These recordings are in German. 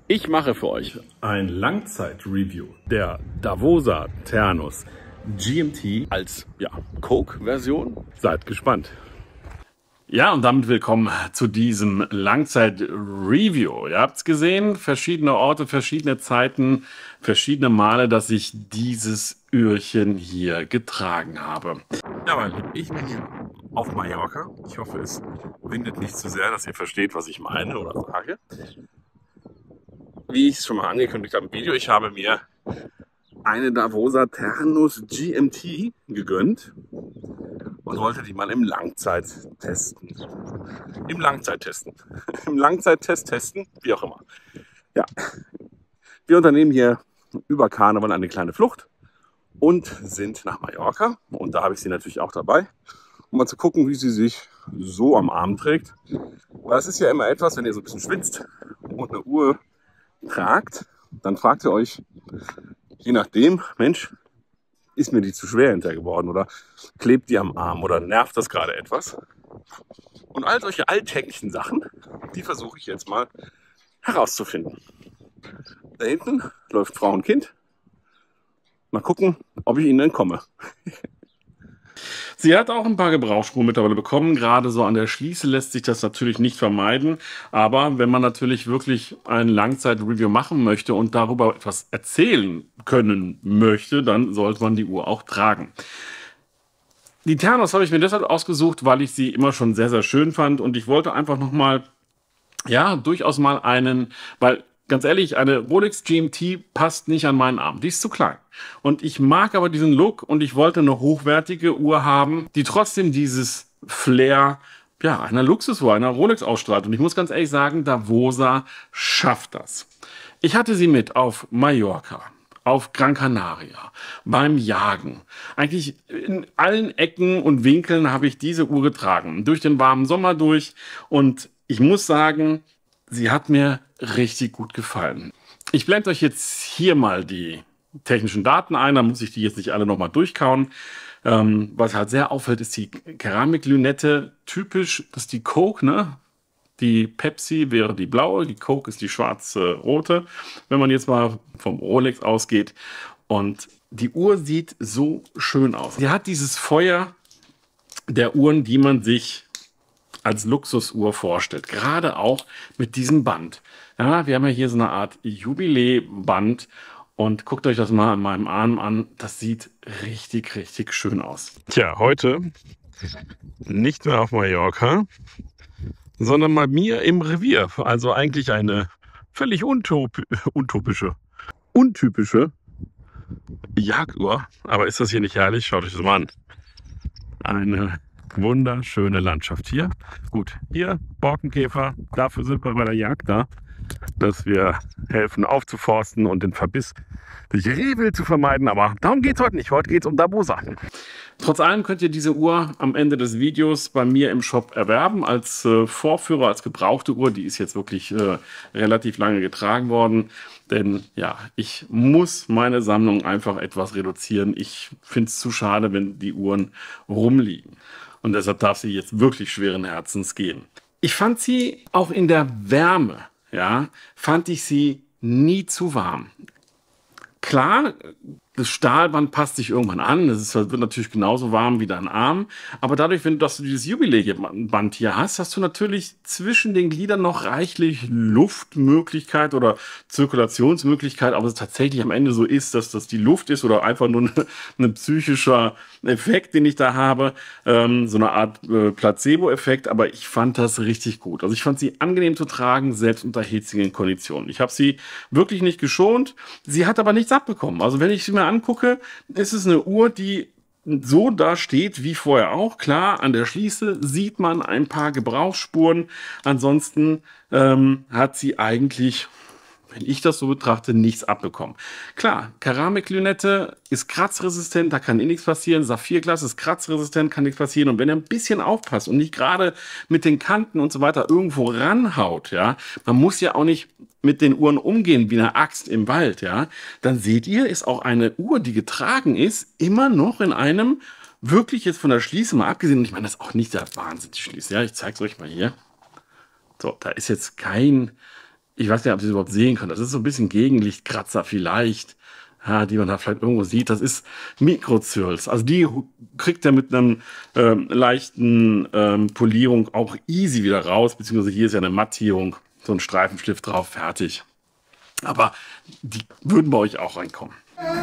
Ich mache für euch ein Langzeit-Review der Davosa Ternus GMT als Coke-Version. Seid gespannt. Ja, und damit willkommen zu diesem Langzeit-Review. Ihr habt es gesehen, verschiedene Orte, verschiedene Zeiten, verschiedene Male, dass ich dieses Öhrchen hier getragen habe. Ja, meine Lieben, ich bin hier auf Mallorca. Ich hoffe, es windet nicht zu sehr, dass ihr versteht, was ich meine oder sage. Wie ich es schon mal angekündigt habe im Video, ich habe mir eine Davosa Ternus GMT gegönnt und wollte die mal im Langzeittest testen, wie auch immer. Ja, wir unternehmen hier über Karneval eine kleine Flucht und sind nach Mallorca. Und da habe ich sie natürlich auch dabei, um mal zu gucken, wie sie sich so am Arm trägt. Weil es ist ja immer etwas, wenn ihr so ein bisschen schwitzt und eine Uhr tragt, dann fragt ihr euch, je nachdem, Mensch, ist mir die zu schwer hinterher geworden oder klebt die am Arm oder nervt das gerade etwas? Und all solche alltäglichen Sachen, die versuche ich jetzt mal herauszufinden. Da hinten läuft Frau und Kind. Mal gucken, ob ich ihnen entkomme. Sie hat auch ein paar Gebrauchsspuren mittlerweile bekommen. Gerade so an der Schließe lässt sich das natürlich nicht vermeiden. Aber wenn man natürlich wirklich ein Langzeit-Review machen möchte und darüber etwas erzählen können möchte, dann sollte man die Uhr auch tragen. Die Ternus habe ich mir deshalb ausgesucht, weil ich sie immer schon sehr, sehr schön fand. Und ich wollte einfach nochmal, ja, durchaus mal weil ganz ehrlich, eine Rolex GMT passt nicht an meinen Arm. Die ist zu klein. Und ich mag aber diesen Look und ich wollte eine hochwertige Uhr haben, die trotzdem dieses Flair, ja, einer Luxusuhr, einer Rolex ausstrahlt. Und ich muss ganz ehrlich sagen, Davosa schafft das. Ich hatte sie mit auf Mallorca, auf Gran Canaria, beim Jagen. Eigentlich in allen Ecken und Winkeln habe ich diese Uhr getragen. Durch den warmen Sommer durch. Und ich muss sagen, sie hat mir richtig gut gefallen. Ich blende euch jetzt hier mal die technischen Daten ein, da muss ich die jetzt nicht alle nochmal durchkauen. Was halt sehr auffällt, ist die Keramiklünette. Typisch, das ist die Coke, ne? Die Pepsi wäre die blaue, die Coke ist die schwarz-rote, wenn man jetzt mal vom Rolex ausgeht. Und die Uhr sieht so schön aus. Sie hat dieses Feuer der Uhren, die man sich als Luxusuhr vorstellt. Gerade auch mit diesem Band. Ja, wir haben ja hier so eine Art Jubiläeband. Und guckt euch das mal an meinem Arm an. Das sieht richtig, richtig schön aus. Tja, heute nicht mehr auf Mallorca, sondern bei mir im Revier. Also eigentlich eine völlig untypische Jagduhr. Aber ist das hier nicht herrlich? Schaut euch das mal an. Eine wunderschöne Landschaft hier. Gut, hier Borkenkäfer. Dafür sind wir bei der Jagd da, dass wir helfen aufzuforsten und den Verbiss durch Rehwild zu vermeiden. Aber darum geht es heute nicht. Heute geht es um Davosa. Trotz allem könnt ihr diese Uhr am Ende des Videos bei mir im Shop erwerben. Als Vorführer, als gebrauchte Uhr. Die ist jetzt wirklich relativ lange getragen worden. Denn ja, ich muss meine Sammlung einfach etwas reduzieren. Ich finde es zu schade, wenn die Uhren rumliegen. Und deshalb darf sie jetzt wirklich schweren Herzens gehen. Ich fand sie auch in der Wärme, ja, fand ich sie nie zu warm. Klar, das Stahlband passt sich irgendwann an. Das wird natürlich genauso warm wie dein Arm. Aber dadurch, dass du dieses Jubiläeband hier hast, hast du natürlich zwischen den Gliedern noch reichlich Luftmöglichkeit oder Zirkulationsmöglichkeit. Ob es tatsächlich am Ende so ist, dass das die Luft ist oder einfach nur ein psychischer Effekt, den ich da habe. So eine Art Placebo-Effekt. Aber ich fand das richtig gut. Also ich fand sie angenehm zu tragen, selbst unter hitzigen Konditionen. Ich habe sie wirklich nicht geschont. Sie hat aber nichts abbekommen. Also wenn ich sie mir angucke, ist es eine Uhr, die so da steht wie vorher auch. Klar, an der Schließe sieht man ein paar Gebrauchsspuren. Ansonsten hat sie eigentlich, wenn ich das so betrachte, nichts abbekommen. Klar, Keramiklünette ist kratzresistent, da kann nichts passieren. Saphirglas ist kratzresistent, kann nichts passieren. Und wenn ihr ein bisschen aufpasst und nicht gerade mit den Kanten und so weiter irgendwo ranhaut, ja, man muss ja auch nicht mit den Uhren umgehen wie eine Axt im Wald, ja, dann seht ihr, ist auch eine Uhr, die getragen ist, immer noch in einem, wirklich jetzt von der Schließe mal abgesehen, und ich meine, das ist auch nicht der Wahnsinn, die Schließe, ja, ich zeige es euch mal hier. So, da ist jetzt kein Ich weiß nicht, ob Sie es überhaupt sehen können. Das ist so ein bisschen Gegenlichtkratzer vielleicht, ja, die man da vielleicht irgendwo sieht. Das ist Mikrozirls. Also die kriegt er mit einem leichten Polierung auch easy wieder raus. Beziehungsweise hier ist ja eine Mattierung, so ein Streifenstift drauf, fertig. Aber die würden bei euch auch reinkommen.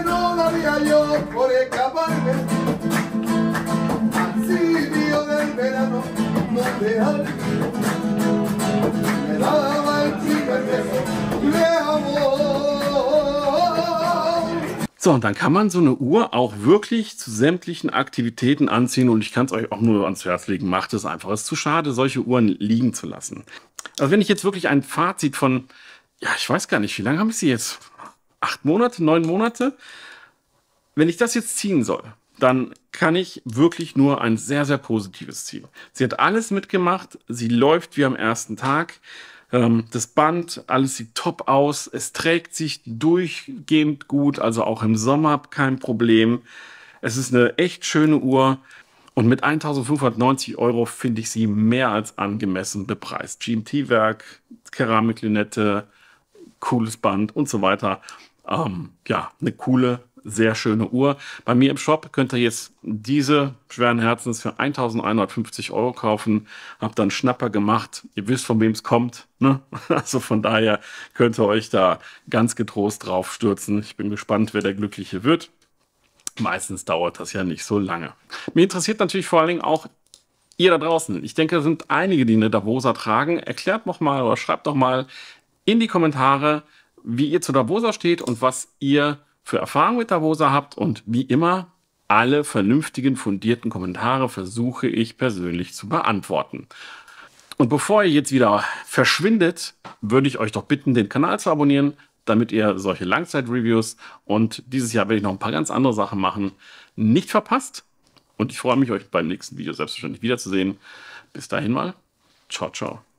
So, und dann kann man so eine Uhr auch wirklich zu sämtlichen Aktivitäten anziehen und ich kann es euch auch nur ans Herz legen, macht es einfach. Es ist zu schade, solche Uhren liegen zu lassen. Also wenn ich jetzt wirklich ein Fazit von, ja, ich weiß gar nicht, wie lange habe ich sie jetzt? 8 Monate, 9 Monate? Wenn ich das jetzt ziehen soll, dann kann ich wirklich nur ein sehr, sehr positives ziehen. Sie hat alles mitgemacht, sie läuft wie am ersten Tag. Das Band, alles sieht top aus. Es trägt sich durchgehend gut, also auch im Sommer kein Problem. Es ist eine echt schöne Uhr und mit 1.590 € finde ich sie mehr als angemessen bepreist. GMT-Werk, Keramiklinette, cooles Band und so weiter. Ja, eine coole, sehr schöne Uhr. Bei mir im Shop könnt ihr jetzt diese schweren Herzens für 1.150 € kaufen. Habt dann Schnapper gemacht. Ihr wisst, von wem es kommt, ne? Also von daher könnt ihr euch da ganz getrost drauf stürzen. Ich bin gespannt, wer der Glückliche wird. Meistens dauert das ja nicht so lange. Mich interessiert natürlich vor allen Dingen auch ihr da draußen. Ich denke, es sind einige, die eine Davosa tragen. Erklärt noch mal oder schreibt doch mal in die Kommentare, wie ihr zu Davosa steht und was ihr für Erfahrungen mit Davosa habt. Und wie immer, alle vernünftigen, fundierten Kommentare versuche ich persönlich zu beantworten. Und bevor ihr jetzt wieder verschwindet, würde ich euch doch bitten, den Kanal zu abonnieren, damit ihr solche Langzeit-Reviews und dieses Jahr werde ich noch ein paar ganz andere Sachen machen, nicht verpasst. Und ich freue mich, euch beim nächsten Video selbstverständlich wiederzusehen. Bis dahin mal. Ciao, ciao.